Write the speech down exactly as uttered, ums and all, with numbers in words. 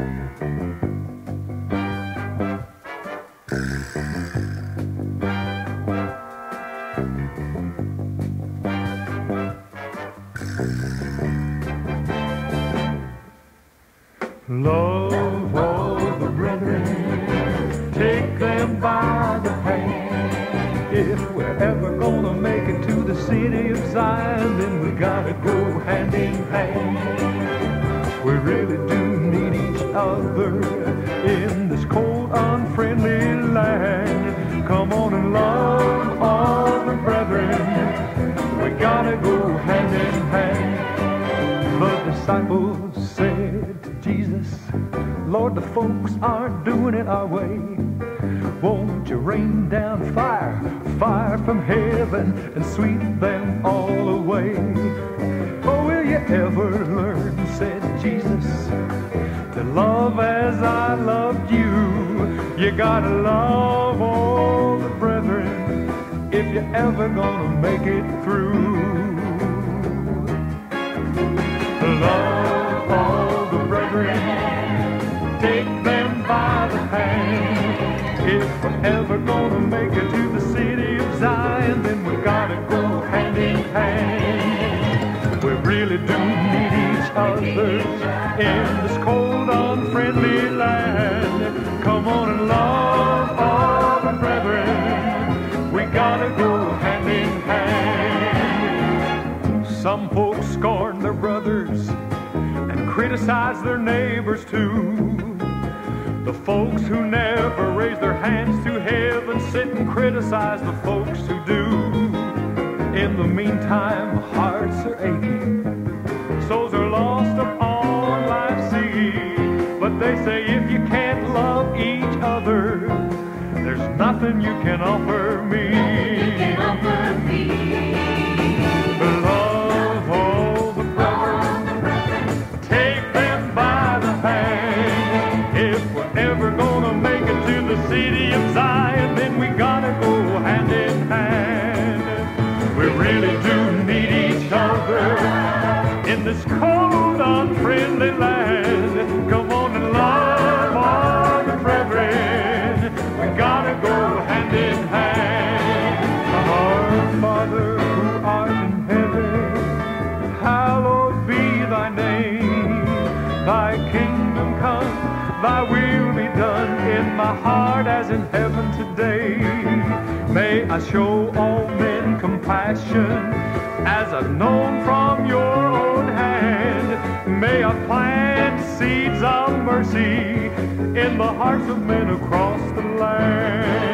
Love all the brethren, take them by the hand. If we're ever gonna make it to the city of Zion, then we gotta go hand in hand. We really do need each other in this cold, unfriendly land. Come on and love all the brethren, we gotta go hand in hand. The disciples said to Jesus, Lord, the folks aren't doing it our way. Won't you rain down fire, fire from heaven, and sweep them all away? Oh, will you ever learn, said Jesus, to love as I loved you? You gotta love all the brethren if you're ever gonna make it through. Love all the brethren, take them by the hand. If we're ever gonna make it to the city of Zion, then we gotta go hand in hand. We really do need each other in this cold, unfriendly land. Come on and love all the brethren, we gotta go hand in hand. Some folks scorn their brothers and criticize their neighbors too. The folks who never raise their hands to heaven sit and criticize the folks who do. In the meantime, hearts are aching, souls are lost upon life's sea. But they say if you can't love each other, there's nothing you can offer me. You can offer me. Love all the brethren, take them by the hand. If we're ever gonna make it to the city of Zion, then we gotta go hand in hand. We really do need each other in this cold, unfriendly land. Come on and love all the brethren, we gotta go hand in hand. Our Father who art in heaven, hallowed be thy name. Thy kingdom come, thy will be done in my heart as in heaven today. May I show all men compassion as I've known from your own hand. May I plant seeds of mercy in the hearts of men across the land.